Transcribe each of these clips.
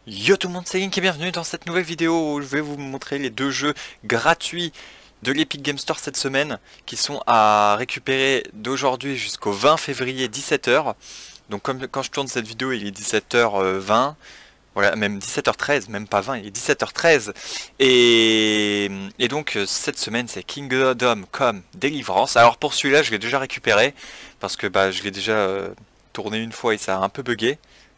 Yo tout le monde, c'est Link et bienvenue dans cette nouvelle vidéo où je vais vous montrer les deux jeux gratuits de l'Epic Game Store cette semaine qui sont à récupérer d'aujourd'hui jusqu'au 20 février 17 h. Donc comme quand je tourne cette vidéo il est 17h20, voilà, même 17h13, même pas 20, il est 17h13. Et donc cette semaine c'est Kingdom Come Deliverance. Alors pour celui-là je l'ai déjà récupéré parce que je l'ai déjà tourné une fois et ça a un peu bugué.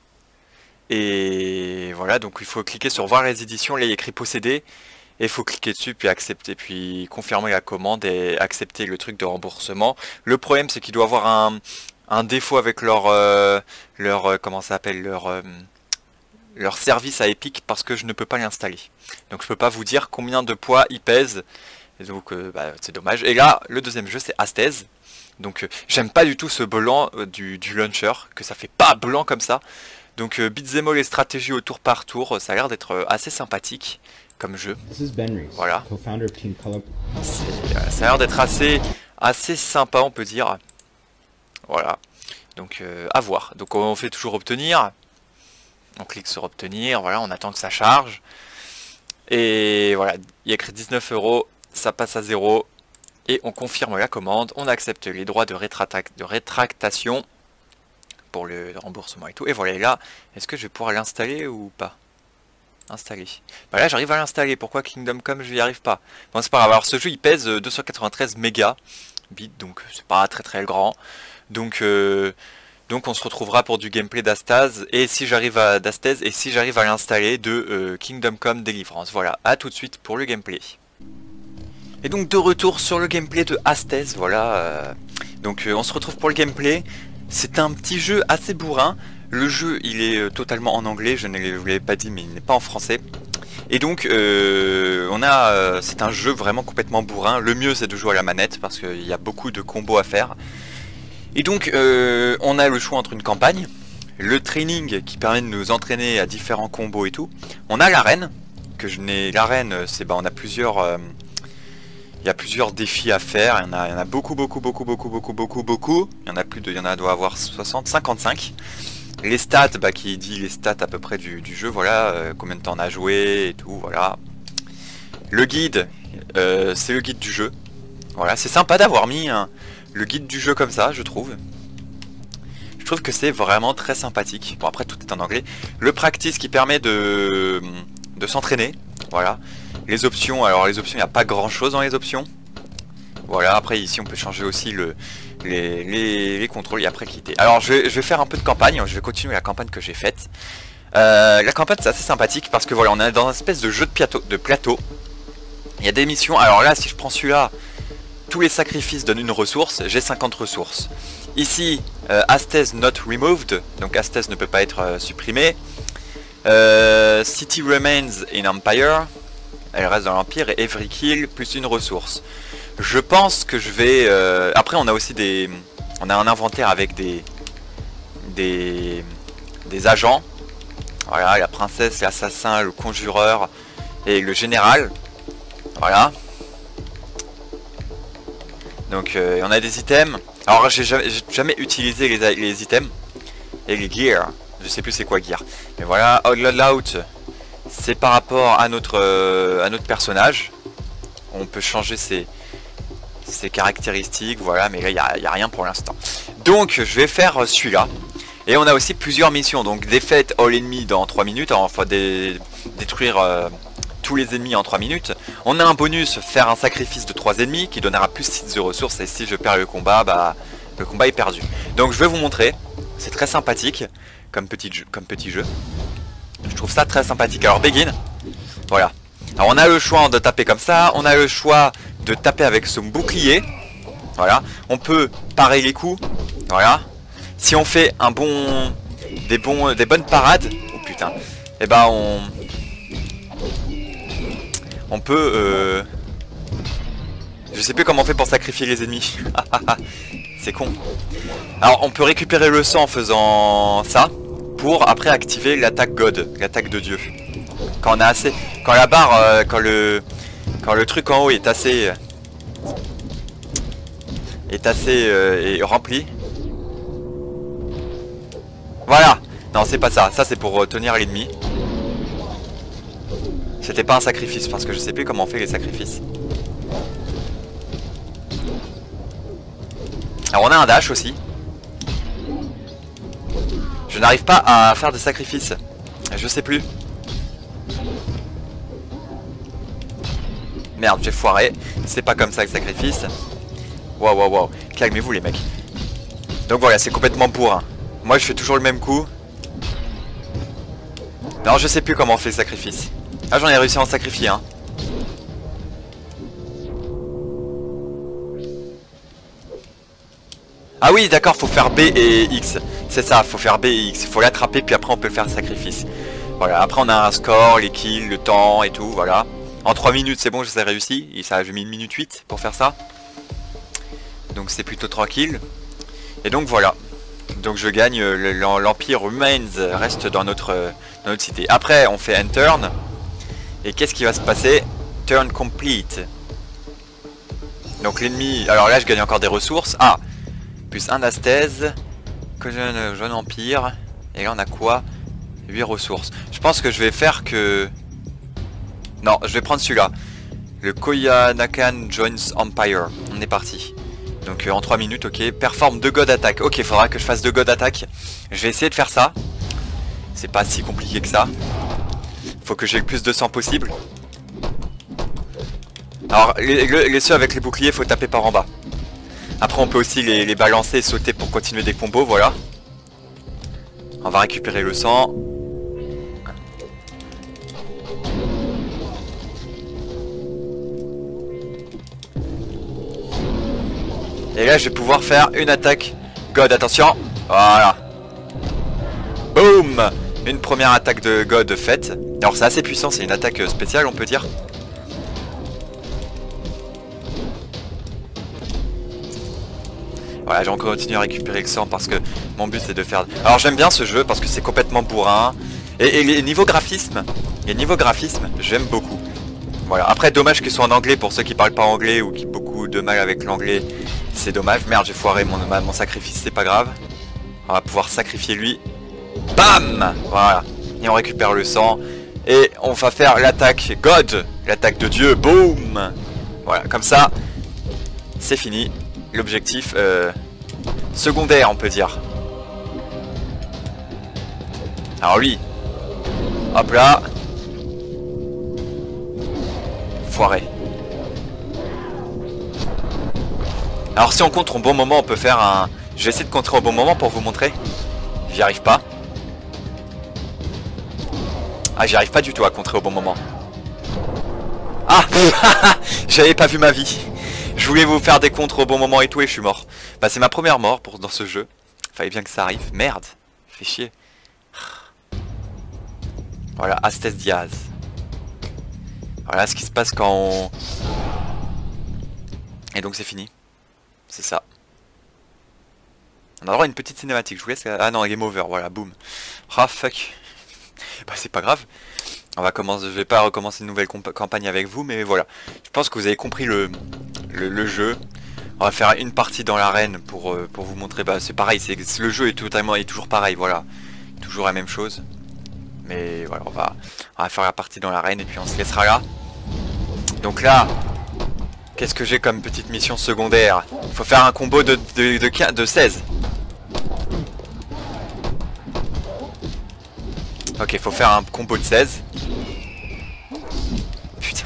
Et voilà, donc il faut cliquer sur voir les éditions, là il y a écrit posséder, et il faut cliquer dessus, puis accepter, puis confirmer la commande et accepter le truc de remboursement. Le problème c'est qu'il doit avoir un défaut avec comment ça s'appelle, leur service à Epic, parce que je ne peux pas l'installer. Donc je peux pas vous dire combien de poids il pèse, et donc c'est dommage. Et là, le deuxième jeu c'est Astez. Donc j'aime pas du tout ce blanc du launcher, que ça fait pas blanc comme ça. Donc beat'em all et stratégie au tour par tour, ça a l'air d'être assez sympathique comme jeu. Voilà. Ça a l'air d'être assez sympa, on peut dire. Voilà. Donc à voir. Donc on fait toujours obtenir. On clique sur obtenir, voilà, on attend que ça charge. Et voilà, il y a écrit 19 €, ça passe à 0. Et on confirme la commande, on accepte les droits de rétractation pour le remboursement et tout. Et voilà, et là, est-ce que je vais pouvoir l'installer ou pas? Installer. Bah là, j'arrive à l'installer. Pourquoi Kingdom Come, je n'y arrive pas? Bon, c'est pas grave. Alors, ce jeu, il pèse 293 mégas bits, donc c'est pas très grand. Donc on se retrouvera pour du gameplay d'Astaz. Et si j'arrive à l'installer de Kingdom Come Deliverance. Voilà, à tout de suite pour le gameplay. Et donc, de retour sur le gameplay de Astez. Voilà. Donc, on se retrouve pour le gameplay. C'est un petit jeu assez bourrin. Le jeu il est totalement en anglais, je ne vous l'avais pas dit mais il n'est pas en français. Et donc c'est un jeu vraiment complètement bourrin. Le mieux c'est de jouer à la manette parce qu'il y a beaucoup de combos à faire. Et donc on a le choix entre une campagne, le training qui permet de nous entraîner à différents combos et tout. On a l'arène, l'arène c'est on a plusieurs... il y a plusieurs défis à faire, il y en a beaucoup. Il y en a doit avoir 60, 55. Les stats, qui dit les stats à peu près du jeu, voilà, combien de temps on a joué et tout, voilà. Le guide, c'est le guide du jeu. Voilà, c'est sympa d'avoir mis le guide du jeu comme ça, je trouve. Je trouve que c'est vraiment très sympathique. Bon, après tout est en anglais. Le practice qui permet de s'entraîner, voilà. Les options, alors les options, il n'y a pas grand chose dans les options. Voilà, après ici on peut changer aussi les contrôles et après quitter. Alors je vais faire un peu de campagne, je vais continuer la campagne que j'ai faite. La campagne c'est assez sympathique parce que voilà, on est dans un espèce de jeu de plateau. Il y a des missions, alors là si je prends celui-là, tous les sacrifices donnent une ressource, j'ai 50 ressources. Ici, Astez not removed, donc Astez ne peut pas être supprimé. City remains in Empire. Elle reste dans l'Empire et every kill plus une ressource. Je pense que je vais... Après on a aussi on a un inventaire avec des agents. Voilà, la princesse, l'assassin, le conjureur et le général. Voilà. Donc on a des items. Alors j'ai jamais utilisé les items. Et les gears. Je sais plus c'est quoi gear. Mais voilà, all out. C'est par rapport à notre personnage. On peut changer ses caractéristiques, voilà, mais là il n'y a rien pour l'instant. Donc je vais faire celui-là. Et on a aussi plusieurs missions. Donc défaite all ennemis dans 3 minutes. Enfin détruire tous les ennemis en 3 minutes. On a un bonus, faire un sacrifice de 3 ennemis qui donnera plus 6 de ressources. Et si je perds le combat, le combat est perdu. Donc je vais vous montrer. C'est très sympathique comme petit jeu. Je trouve ça très sympathique. Alors begin. Voilà. Alors on a le choix de taper comme ça. On a le choix de taper avec son bouclier. Voilà. On peut parer les coups. Voilà. Si on fait des bonnes parades. Oh putain. Et on peut je sais plus comment on fait pour sacrifier les ennemis. C'est con. Alors on peut récupérer le sang en faisant ça. Pour après activer l'attaque God, l'attaque de Dieu. Quand on a assez, quand la barre, quand le truc en haut est assez rempli. Voilà. Non, c'est pas ça. Ça c'est pour tenir l'ennemi. C'était pas un sacrifice parce que je sais plus comment on fait les sacrifices. Alors on a un dash aussi. Je n'arrive pas à faire des sacrifices. Je sais plus. Merde, j'ai foiré. C'est pas comme ça le sacrifice. Waouh, waouh, waouh. Calmez-vous les mecs. Donc voilà, c'est complètement bourrin. Moi je fais toujours le même coup. Non, je sais plus comment on fait le sacrifice. Ah, j'en ai réussi à en sacrifier hein. Ah oui, d'accord, faut faire B et X. C'est ça, faut faire B et X. Faut l'attraper, puis après on peut faire le sacrifice. Voilà, après on a un score, les kills, le temps et tout, voilà. En 3 minutes, c'est bon, je les ai réussi. Et ça, j'ai mis 1 minute 8 pour faire ça. Donc c'est plutôt tranquille. Et donc voilà. Donc je gagne, l'Empire Remains reste dans notre cité. Après, on fait un turn. Et qu'est-ce qui va se passer? Turn complete. Donc l'ennemi... Alors là, je gagne encore des ressources. Ah, plus 1 asthèse. Que jeune empire. Et là, on a quoi? 8 ressources. Je pense que je vais faire que... Non, je vais prendre celui-là. Le Koyanakan Joins Empire. On est parti. Donc en 3 minutes, ok. Performe 2 God Attack. Ok, il faudra que je fasse 2 God Attack. Je vais essayer de faire ça. C'est pas si compliqué que ça. Faut que j'ai le plus de sang possible. Alors, les ceux avec les boucliers, faut taper par en bas. Après, on peut aussi les balancer et sauter pour continuer des combos, voilà. On va récupérer le sang. Et là, je vais pouvoir faire une attaque God, attention. Voilà. Boum. Une première attaque de God faite. Alors, c'est assez puissant, c'est une attaque spéciale, on peut dire. Voilà, j'ai encore continué à récupérer le sang parce que mon but c'est de faire... Alors j'aime bien ce jeu parce que c'est complètement bourrin. Et les niveaux graphisme, j'aime beaucoup. Voilà, après dommage qu'ils soient en anglais pour ceux qui parlent pas anglais ou qui ont beaucoup de mal avec l'anglais. C'est dommage, merde j'ai foiré mon sacrifice, c'est pas grave. On va pouvoir sacrifier lui. Bam. Voilà, et on récupère le sang. Et on va faire l'attaque God, l'attaque de Dieu, boum. Voilà, comme ça, c'est fini. L'objectif secondaire, on peut dire. Alors lui, hop là, foiré. Alors si on contre au bon moment, on peut faire un... Je vais essayer de contrer au bon moment pour vous montrer. J'y arrive pas. Ah, j'y arrive pas du tout à contrer au bon moment. Ah. J'avais pas vu ma vie. Je voulais vous faire des contres au bon moment et tout et je suis mort. Bah c'est ma première mort dans ce jeu. Fallait bien que ça arrive. Merde. Fait chier. Voilà, Astes Diaz. Voilà ce qui se passe quand on... Et donc c'est fini. C'est ça. On a droit à une petite cinématique. Je vous laisse... Ah non, game over. Voilà, boum. Ah fuck. Bah c'est pas grave. On va commencer... Je vais pas recommencer une nouvelle campagne avec vous, mais voilà. Je pense que vous avez compris le jeu. On va faire une partie dans l'arène pour vous montrer. Bah c'est pareil, le jeu est toujours pareil, voilà. Toujours la même chose. Mais voilà, on va faire la partie dans l'arène et puis on se laissera là. Donc là, qu'est-ce que j'ai comme petite mission secondaire? Il faut faire un combo de 16. Ok, il faut faire un combo de 16. Putain.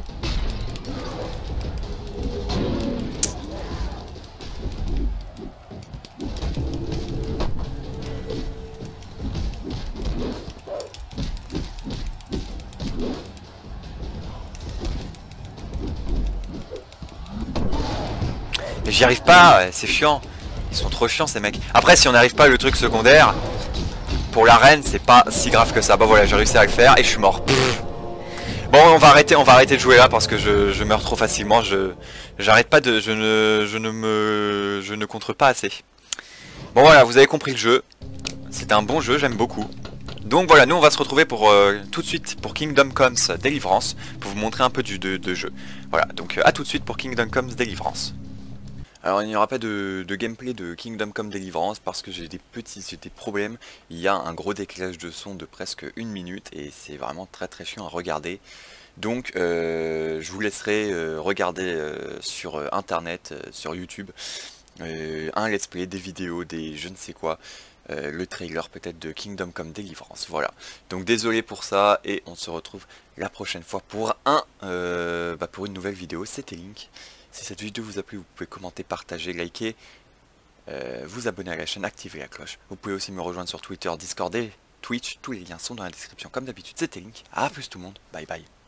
Mais j'y arrive pas, c'est chiant. Ils sont trop chiants ces mecs. Après si on n'arrive pas le truc secondaire, pour l'arène c'est pas si grave que ça. Bah voilà, j'ai réussi à le faire et je suis mort. Pff. Bon, on va arrêter de jouer là parce que je meurs trop facilement. J'arrête pas de... Je ne contre pas assez. Bon voilà, vous avez compris le jeu. C'est un bon jeu, j'aime beaucoup. Donc voilà, nous on va se retrouver pour tout de suite pour Kingdom Comes Deliverance, pour vous montrer un peu de jeu. Voilà, donc à tout de suite pour Kingdom Comes Deliverance. Alors il n'y aura pas de gameplay de Kingdom Come Deliverance parce que j'ai des problèmes. Il y a un gros décalage de son de presque 1 minute et c'est vraiment très chiant à regarder. Donc je vous laisserai regarder sur internet, sur YouTube, un let's play, des vidéos, des je ne sais quoi, le trailer peut-être de Kingdom Come Deliverance. Voilà. Donc désolé pour ça et on se retrouve la prochaine fois pour pour une nouvelle vidéo. C'était Link. Si cette vidéo vous a plu, vous pouvez commenter, partager, liker, vous abonner à la chaîne, activer la cloche. Vous pouvez aussi me rejoindre sur Twitter, Discord et Twitch. Tous les liens sont dans la description comme d'habitude. C'était Link. A plus tout le monde. Bye bye.